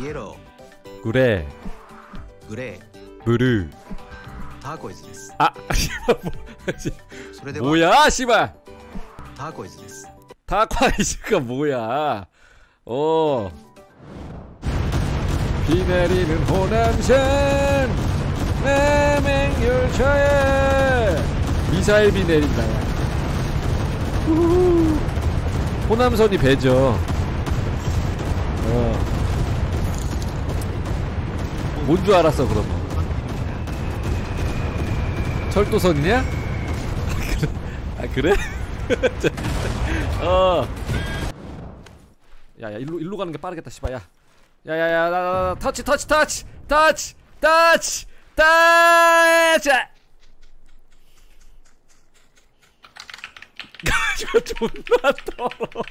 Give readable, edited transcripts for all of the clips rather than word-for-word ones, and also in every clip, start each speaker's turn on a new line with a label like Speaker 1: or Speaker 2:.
Speaker 1: イエロ
Speaker 2: グレ
Speaker 1: ー、グレー、
Speaker 2: ー、ブルー。
Speaker 1: ターコイズです。
Speaker 2: あ、
Speaker 1: それでは
Speaker 2: 뭐야, 씨발.
Speaker 1: ターコイズです。
Speaker 2: 타코아이즈가 뭐야? 비 내리는 호남선 남행열차에 미사일 비 내린다. 호남선이 배죠. 뭔 줄 알았어 그러면? 철도선이냐? 아 그래? 야야 일로 가는 게 빠르겠다 씨발. 야야야 터치 저 존나 더러워.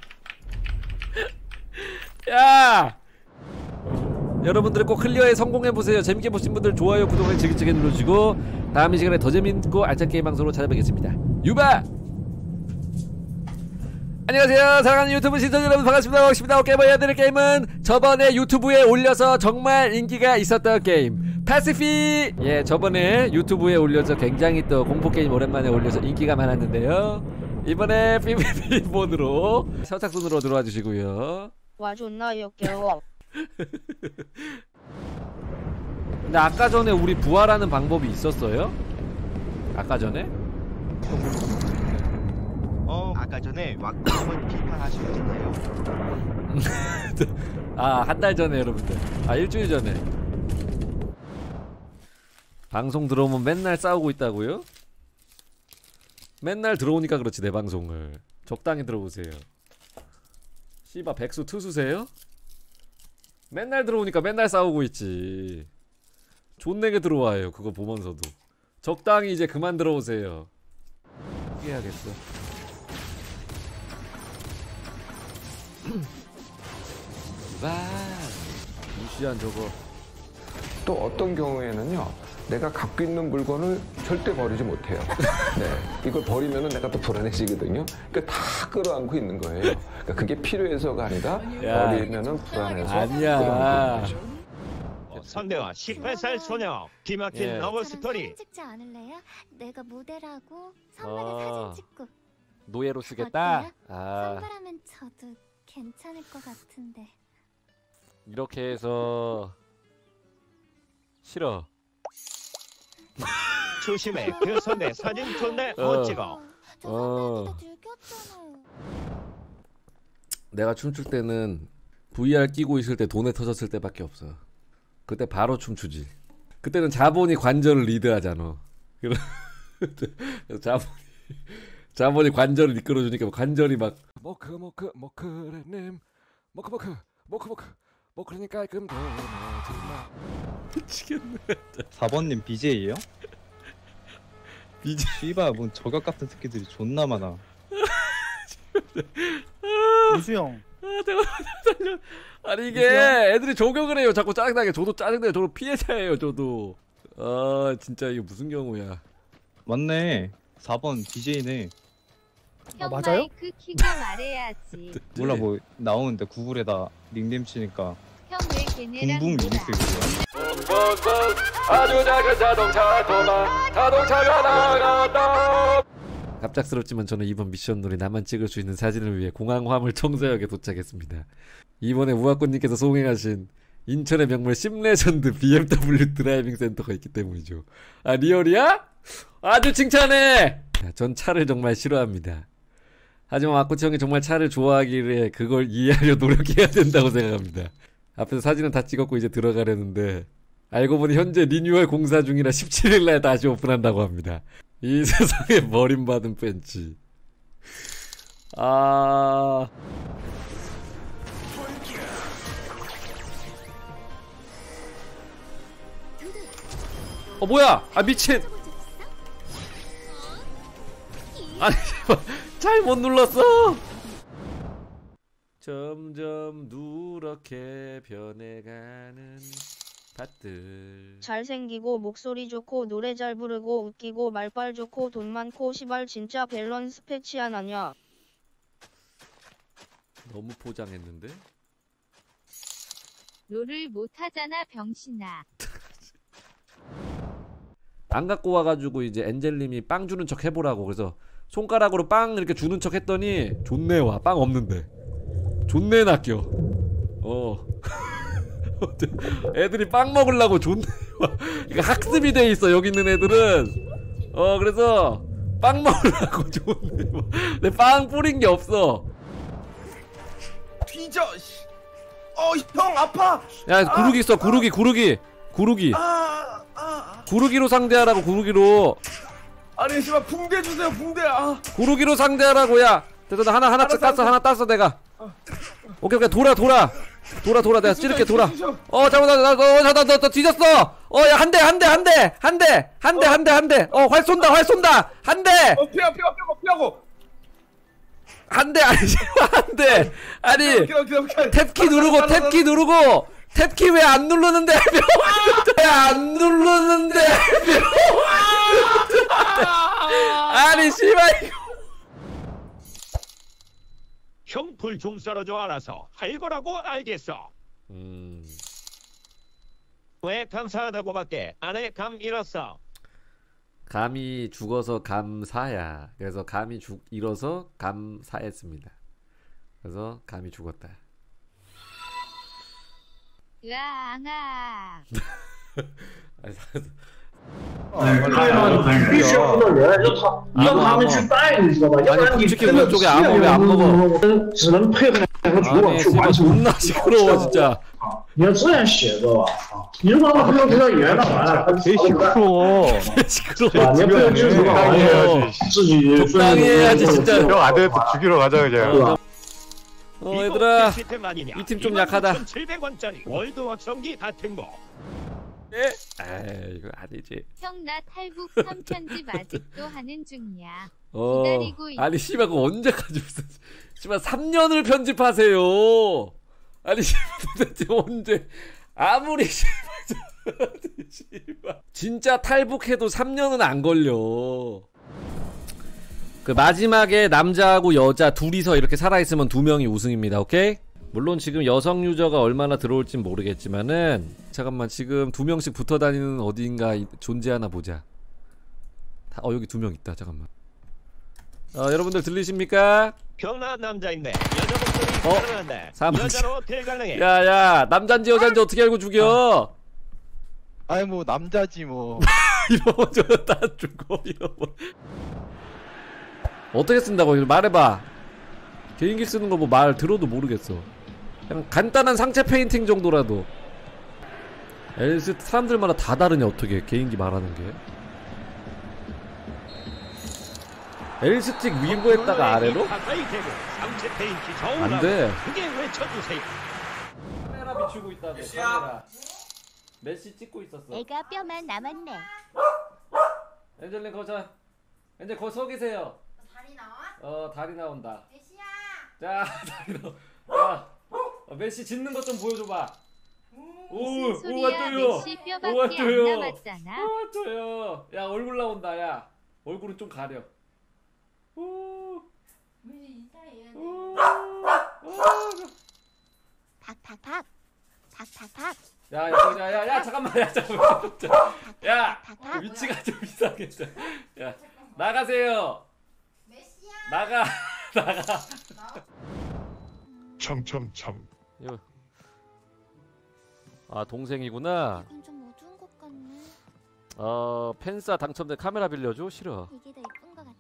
Speaker 2: 야 여러분들 꼭 클리어에 성공해보세요. 재밌게 보신 분들 좋아요 구독을 지글지글 눌러주시고 다음 이 시간에 더 재밌고 알찬 게임 방송으로 찾아뵙겠습니다. 유바. 안녕하세요 사랑하는 유튜브 시청자 여러분 반갑습니다. 반갑습니다. 오케이 뭐 해야되는 게임은 저번에 유튜브에 올려서 정말 인기가 있었던 게임 패시피. 예 저번에 유튜브에 올려서 굉장히 또 공포게임 오랜만에 올려서 인기가 많았는데요. 이번에 PVP 모드로 선착순으로 들어와 주시고요.
Speaker 3: 와 존나 역겨워.
Speaker 2: 근데 아까 전에 우리 부활하는 방법이 있었어요? 아까 전에?
Speaker 4: 아까 전에 왁구님을 비판하셨잖아요.
Speaker 2: 아, 한 달 전에 여러분들. 아, 일주일 전에. 방송 들어오면 맨날 싸우고 있다고요? 맨날 들어오니까 그렇지 내 방송을. 적당히 들어보세요. 씨바 백수 투수세요? 맨날 들어오니까 맨날 싸우고 있지. 존내게 들어와요 그거 보면서도. 적당히 이제 그만 들어오세요. 포기해야겠어. 와 무시한 저거.
Speaker 5: 또 어떤 경우에는요, 내가 갖고 있는 물건을 절대 버리지 못해요. 네, 이걸 버리면은 내가 또 불안해지거든요. 그러니까 다 끌어안고 있는 거예요. 그러니까 그게 필요해서가 아니라
Speaker 2: 야.
Speaker 5: 버리면은 불안해서
Speaker 2: 아니야.
Speaker 5: 끌어안고 있는 거죠.
Speaker 4: 선대와 18살 소녀 기막힌
Speaker 2: 예.
Speaker 4: 러브스토리.
Speaker 6: 사진 찍지 않을래요? 내가 모델하고 선발에 사진 찍고.
Speaker 2: 노예로 쓰겠다?
Speaker 6: 어때요?
Speaker 2: 아
Speaker 6: 선발하면 저도 괜찮을 것 같은데.
Speaker 2: 이렇게 해서 싫어.
Speaker 4: 조심해 그 선대 사진 존나 멋지고.
Speaker 6: 저
Speaker 2: 어.
Speaker 6: 선배한테 들켰잖아요.
Speaker 2: 내가 춤출 때는 VR 끼고 있을 때 돈에 터졌을 때밖에 없어. 그때 바로 춤추지. 그때는 자본이 관절을 리드하잖아. 그래서 자본이 관절을 이끌어주니까 관절이 막 모크레님 모크니까 깔끔 정말 미치겠네.
Speaker 7: 4번님 BJ예요?
Speaker 2: BJ
Speaker 7: 씨발 뭔 저격 같은 새끼들이 존나 많아.
Speaker 8: 이수영.
Speaker 2: 아니 이게 애들이 저격을 해요. 자꾸 짜증나게. 저도 짜증나요. 저도 피해자예요. 저도. 아 진짜 이게 무슨 경우야.
Speaker 7: 맞네. 4번 BJ네.
Speaker 8: 아, 맞아요?
Speaker 3: 마이크 키고 말해야지.
Speaker 7: 몰라 뭐 나오는데 구글에다 닉네임 치니까
Speaker 3: 형 왜 걔네랑
Speaker 7: 붕붕
Speaker 3: 놀아?
Speaker 7: 리믹스 있어요.
Speaker 2: 아주 작은 자동차가 나갔다. 갑작스럽지만 저는 이번 미션놀이 나만 찍을 수 있는 사진을 위해 공항 화물 청소역에 도착했습니다. 이번에 우아꽃님께서 송행하신 인천의 명물 심레전드 BMW 드라이빙 센터가 있기 때문이죠. 아 리얼이야? 아주 칭찬해. 전 차를 정말 싫어합니다. 하지만 와꾸치 형이 정말 차를 좋아하기에 그걸 이해하려 노력해야 된다고 생각합니다. 앞에서 사진은 다 찍었고 이제 들어가려는데 알고 보니 현재 리뉴얼 공사 중이라 17일날 다시 오픈한다고 합니다. 이 세상에 버림받은 벤치. 아... 뭐야? 아 미친! 아니 잘못 눌렀어. 점점 누렇게 변해가는 밭들.
Speaker 3: 잘생기고 목소리 좋고 노래 잘 부르고 웃기고 말빨 좋고 돈 많고 시발 진짜 밸런스 패치안 아냐.
Speaker 2: 너무 포장했는데?
Speaker 6: 롤을 못하잖아 병신아.
Speaker 2: 안 갖고 와가지고 이제 엔젤님이 빵 주는 척 해보라고. 그래서 손가락으로 빵 이렇게 주는 척 했더니 존내 와. 빵 없는데 존내 낚여. 애들이 빵 먹으려고 존내 와. 이거 학습이 돼 있어 여기 있는 애들은. 그래서 빵 먹으려고 존내 와. 근데 빵 뿌린 게 없어.
Speaker 9: 뒤져. 형 아파.
Speaker 2: 야 구르기 있어. 구르기. 구르기로 상대하라고. 구르기로.
Speaker 9: 아니 씨발 붕대 주세요 붕대.
Speaker 2: 구르기로 상대하라고. 야 됐어. 나 하나 땄어. 하나 땄어 내가. 오케이 돌아 내가 찌르게 돌아. 잠깐만 너 뒤졌어. 야 한 대. 활 쏜다 한 대.
Speaker 9: 피하고.
Speaker 2: 한 대. 아니 한 대. 아니 탭키 누르고 탭키 왜 안 누르는데? 왜 안 누르는데? 아니 씨발 이거.
Speaker 4: 형 불 좀 썰어줘 알아서 할 거라고 알겠어. 왜 감사하다고밖에 안 해? 감 잃었어.
Speaker 2: 감이 죽어서 감사야. 그래서 감이 잃어서 감사했습니다. 그래서 감이 죽었다.
Speaker 6: 으앙아.
Speaker 2: 아니 솔직히 왼쪽에 아무 왜 안 먹어? 아니 씨발 존나 시끄러워 진짜. 적당히 해야지 진짜.
Speaker 10: 형 아들한테 죽이러 가자 그냥.
Speaker 2: 얘들아 이 팀 좀 약하다.
Speaker 4: 700원짜리 월드 확성기 같은 거.
Speaker 2: 이거 아니지.
Speaker 6: 형 나 탈북 3편집 아직도 하는 중이야. 기다리고 있.
Speaker 2: 아니 씨발 그거 언제까지 무슨 씨발 3년을 편집하세요. 아니 씨발 도대체 언제 아무리 씨발 진짜 탈북해도 3년은 안 걸려. 그 마지막에 남자하고 여자 둘이서 이렇게 살아있으면 2명이 우승입니다. 오케이? 물론 지금 여성 유저가 얼마나 들어올진 모르겠지만은 잠깐만 지금 2명씩 붙어다니는 어디인가 존재하나 보자. 여기 2명 있다. 잠깐만. 여러분들 들리십니까?
Speaker 4: 변화 남자인데 여자 목소리 가능한데 여자로 대가능해.
Speaker 2: 야야 남잔지 여잔지 어떻게 알고 죽여?
Speaker 7: 아이 뭐 남자지 뭐.
Speaker 2: 이러면 저다 죽어. 이러면 어떻게 쓴다고 이거 말해봐. 개인기 쓰는 거 뭐 말 들어도 모르겠어. 그냥 간단한 상체 페인팅 정도라도. 엘스 사람들마다 다 다르냐 어떻게 개인기 말하는 게. L스틱 위로했다가 아래로? 안돼. 카메라 비추고 있다 너 카메라. 메시 찍고 있었어.
Speaker 6: 애가 뼈만 남았네.
Speaker 2: 엔젤님 거자. 엔젤 거기 서 계세요.
Speaker 11: 다리 나와?
Speaker 2: 다리 나온다.
Speaker 11: 메시야.
Speaker 2: 자 다리 나와. 메시 짖는 것 좀 보여줘봐. 오 왔죠요.
Speaker 6: 메시 뼈밖에 안 남았잖아.
Speaker 2: 왔죠요. 야 얼굴 나온다. 야 얼굴은 좀 가려.
Speaker 11: 메시 인사해야 돼.
Speaker 6: 탁탁탁.
Speaker 2: 야 잠깐만. 야 위치가 좀 이상해. 야 나가세요.
Speaker 11: 메시야.
Speaker 2: 나가.
Speaker 10: 참참참.
Speaker 2: 동생이구나.
Speaker 6: 이건 좀 어두운 것 같네.
Speaker 2: 팬싸 당첨된 카메라 빌려줘. 싫어.
Speaker 6: 이게 더 예쁜 것 같다.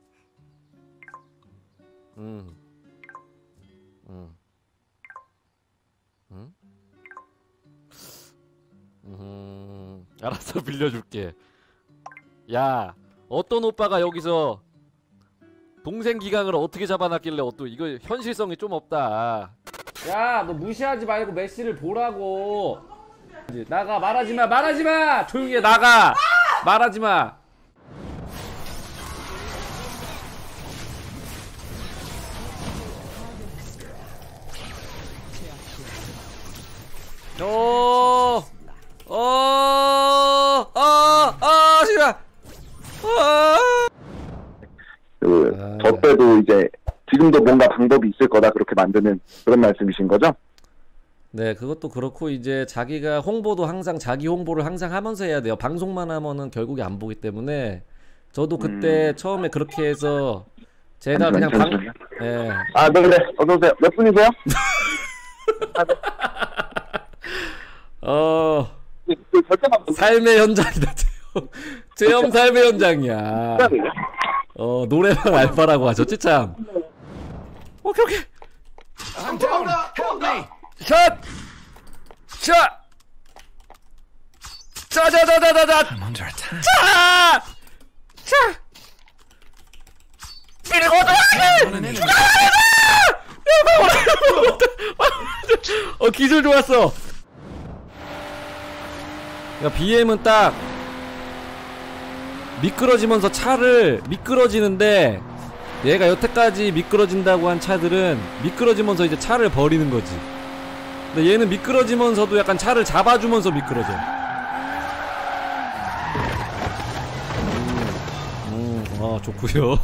Speaker 2: 알았어 빌려줄게. 야 어떤 오빠가 여기서 동생 기강을 어떻게 잡아놨길래 이거 현실성이 좀 없다. 야 너 무시하지 말고 메시를 보라고. 나가. 말하지마. 조용히 해. 나가. 말하지마. 싫어.
Speaker 12: 저 때도 이제 지금도 뭔가 방법이 있을 거다 그렇게 만드는 그런 말씀이신 거죠?
Speaker 2: 네, 그것도 그렇고 이제 자기가 홍보도 항상 자기 홍보를 항상 하면서 해야 돼요. 방송만 하면은 결국에 안 보기 때문에 저도 그때 처음에 그렇게 해서 제가 그냥 예.
Speaker 12: 아, 네, 그래. 어서오세요. 몇 분이세요?
Speaker 2: 삶의 현장이다. 체험 삶의 현장이야. 노래방 알바라고 하셨지 참. 오케이.
Speaker 9: I'm down. Help me.
Speaker 2: 샷! 샷! 짜자자자자자!
Speaker 1: I'm under attack.
Speaker 2: 자! 자! 밀고 들어가기! 기술 좋았어. 그러니까 BM은 딱 미끄러지면서 차를 미끄러지는데 얘가 여태까지 미끄러진다고 한 차들은 미끄러지면서 이제 차를 버리는 거지. 근데 얘는 미끄러지면서도 약간 차를 잡아주면서 미끄러져. 좋구요.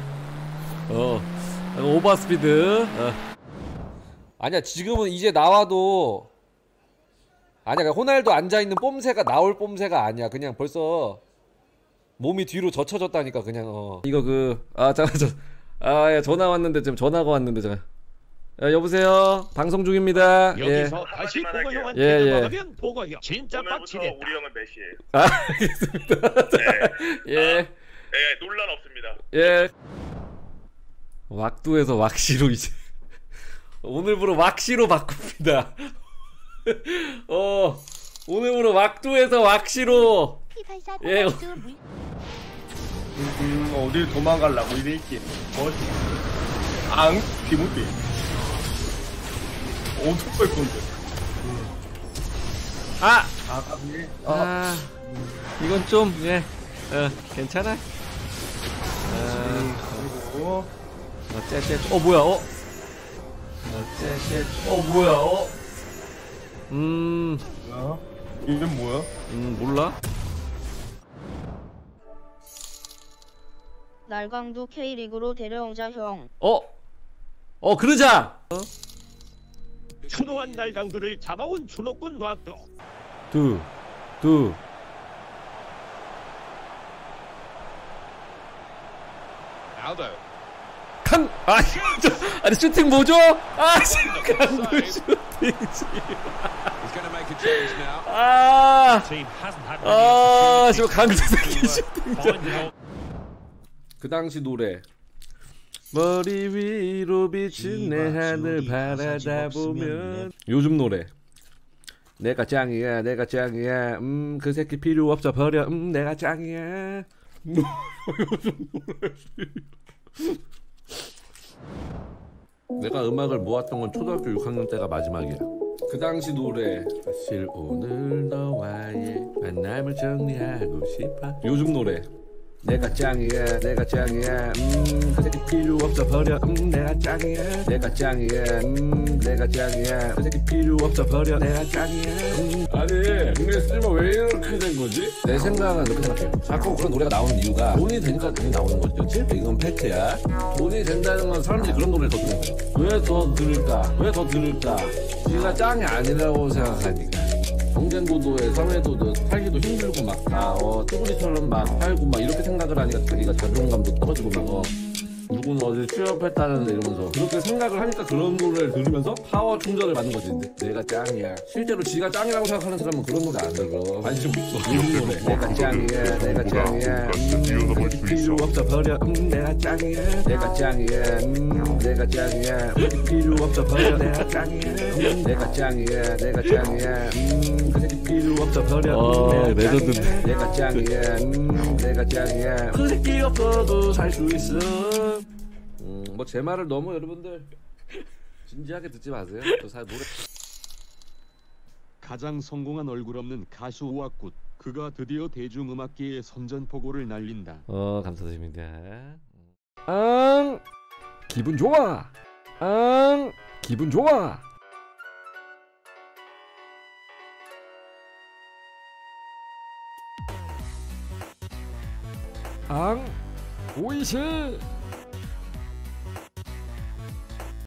Speaker 2: 오버스피드. 아니야, 지금은 이제 나와도 아니야, 그냥 호날두 앉아있는 뽐새가 나올 뽐새가 아니야. 그냥 벌써 몸이 뒤로 젖혀졌다니까. 그냥 이거 잠깐 야, 전화 왔는데 지금 전화가 왔는데 잠깐. 여보세요. 방송 중입니다.
Speaker 4: 여기서 다시 보고형한 하면 보고형 진짜 빡치겠다.
Speaker 10: 우리 형은 메시예요.
Speaker 2: 알겠습니다. 예.
Speaker 10: 네, 논란 없습니다.
Speaker 2: 예. 왁두에서 왁시로 이제 오늘부로 왁시로 바꿉니다. 오늘부로 왁두에서 왁시로. 예.
Speaker 9: 어딜 도망가려고 이랬지. 앙 기분이. 어떡할 건데.
Speaker 2: 이건 좀 괜찮아.
Speaker 9: 그리고
Speaker 2: 뭐야?
Speaker 9: 뭐야? 이름 뭐야?
Speaker 2: 몰라.
Speaker 3: 날강도 K리그로 데려오자 형.
Speaker 2: 그러자.
Speaker 4: 추노한 날강도를 잡아온 추노꾼 왁도.
Speaker 10: 알도.
Speaker 2: 아니 슈팅 뭐죠? 강도 슈팅. 지금 강도 새끼 슈팅. 그 당시 노래. 머리 위로 비친 내 하늘 바라다 보면. 요즘 노래. 내가 짱이야, 내가 짱이야. 그 새끼 필요 없어 버려. 내가 짱이야. 요즘 노래. 내가 음악을 모았던 건 초등학교 6학년 때가 마지막이야. 그 당시 노래. 사실 오늘 너와의 만남을 정리하고 싶어. 요즘 노래. 내가 짱이야, 내가 짱이야. 그 새끼 필요 없어 버려. 내가 짱이야, 내가 짱이야. 내가 짱이야. 그 새끼 필요 없어 버려. 내가 짱이야. 아니, 국내 스트리머 왜 이렇게 된 거지? 내 생각은 그렇게 생각해요. 자꾸 그런 노래가 나오는 이유가 돈이 되니까 돈이 나오는 거지, 그렇지? 이건 팩트야. 돈이 된다는 건 사람들이 그런 노래를 더 듣는 거야. 왜 더 들을까? 왜 더 들을까? 네가 짱이 아니라고 생각하니까. 경쟁도도에 사회도도 살기도 힘들고 막 다 쭈구리처럼 막 살고 막 이렇게 생각을 하니까 자기가 자존감도 떨어지고 막 누구는 어디 취업했다는데 이러면서 그렇게 생각을 하니까 그런 노래를 들으면서 파워 충전을 받는 거지. 내가 짱이야. 실제로 지가 짱이라고 생각하는 사람은 그런 노래 안 들어. 관심 없어. 이런 노래. 내가 짱이야, 내가 짱이야. 필요 없어 버려. 내가 짱이야, 내가 짱이야. 내가 짱이야. 필요 없어 버려. 내가 짱이야. 내가 짱이야, 내가 짱이야. 그 새끼 필요 없어 버려. 레전드인데. 내가 짱이야. 내가 짱이야. 그 새끼 없어도 살 수 있어. 뭐 제 말을 너무 여러분들 진지하게 듣지 마세요. 노래.
Speaker 13: 가장 성공한 얼굴 없는 가수 왁굿. 그가 드디어 대중음악계에 선전포고를 날린다.
Speaker 2: 감사드립니다. 기분 좋아. 기분 좋아. 오이시